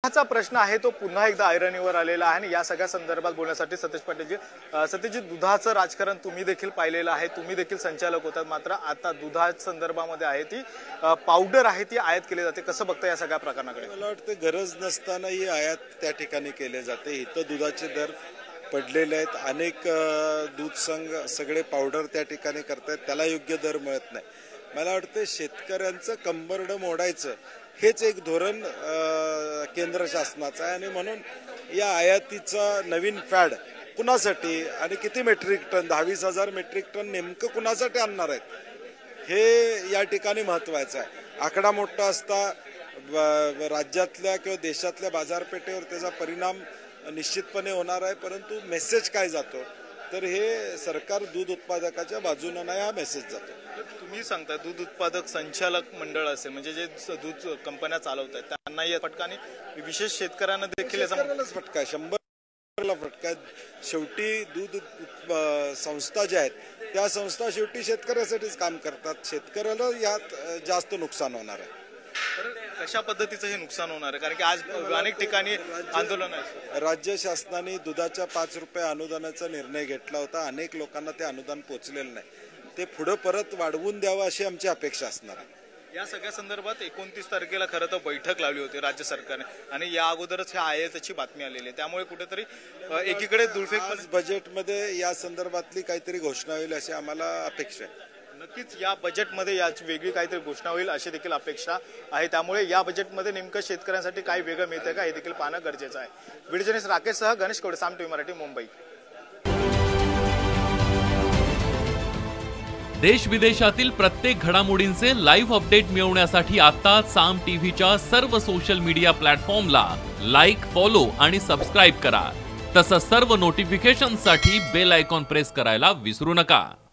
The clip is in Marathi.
दुधाचा प्रश्न आहे तो पुन्हा एकदा ऐरणीवर आलेला आहे आणि या सगळ्या संदर्भात बोलण्यासाठी सतीश पाटीलजी, सतीशजी, दुधाचं राजकारण तुम्ही देखील पाहिलेलं आहे, तुम्ही देखील संचालक होतात, मात्र आता दुधाच्या संदर्भामध्ये आहे ती पावडर आहे ती आयात केली जाते, कसं बघता या सगळ्या प्रकरणाकडे? मला वाटतं गरज नसताना ही आयात त्या ठिकाणी केले जाते। इथं दुधाचे दर पडलेले आहेत, अनेक दूध संघ सगळे पावडर त्या ठिकाणी करतायत, त्याला योग्य दर मिळत नाही। मला वाटतं शेतकऱ्यांचं कंबरडं मोडायचं हेच एक धोरण केंद्र शासनाचं आहे आणि म्हणून या आयातीचा नवीन फॅड कुणासाठी आणि किती मेट्रिक टन, 10-20,000 मेट्रिक टन नेमकं कुणासाठी आणणार आहेत हे या ठिकाणी महत्त्वाचं आहे। आकडा मोठा असता राज्यातल्या किंवा देशातल्या बाजारपेठेवर त्याचा परिणाम निश्चितपणे होणार आहे, परंतु मेसेज काय जातो तर हे सरकार दूध उत्पादकाच्या बाजूने नाही हा मेसेज जातो। तुम्ही सांगता दूध उत्पादक संचालक मंडळ असेल म्हणजे जे दूध कंपन्या चालवत आहेत त्यांनाही फटका आणि विशेष शेतकऱ्यांना देखील फटका, 100ला फटका। शेवटी दूध संस्था ज्या आहेत त्या संस्था शेवटी शेतकऱ्यासाठीच काम करतात, शेतकऱ्याला यात जास्त नुकसान होणार आहे। कशा पद्धतीचं हे नुकसान होणार आहे? कारण की आज अनेक ठिकाणी आंदोलन आहे। राज्य शासनाने दुधाच्या 5 रुपये अनुदानाचा निर्णय घेतला होता, अनेक लोकांना ते अनुदान पोहोचलेलं नाही, ते पुढे परत वाढवून द्यावं अशी आमची अपेक्षा असणार आहे। या सगळ्या संदर्भात 29 तारखेला खरं तर बैठक लावली होती राज्य सरकारने आणि या अगोदरच ह्या आयातीची बातमी आलेली आहे, त्यामुळे कुठेतरी एकीकडे दुर्फेक बजेटमध्ये या संदर्भातली काहीतरी घोषणा होईल अशी आम्हाला अपेक्षा आहे। नक्कीच या बजेटमध्ये याची वेगळी काहीतरी घोषणा होईल अशी देखील अपेक्षा आहे, त्यामुळे या बजेटमध्ये नेमकं शेतकऱ्यांसाठी काही वेगळं मिळतं का हे देखील पाहणं गरजेचं आहे। व्हिडिओ जर्नलिस्ट राकेशसह गणेश कवडे, साम टीव्ही मराठी, मुंबई। देश विदेशातील प्रत्येक घडामोडींचे लाईव्ह अपडेट मिळवण्यासाठी आता साम टीव्हीच्या सर्व सोशल मीडिया प्लॅटफॉर्मला लाईक, फॉलो आणि सबस्क्राईब करा। तसंच सर्व नोटिफिकेशनसाठी बेल आयकॉन प्रेस करायला विसरू नका।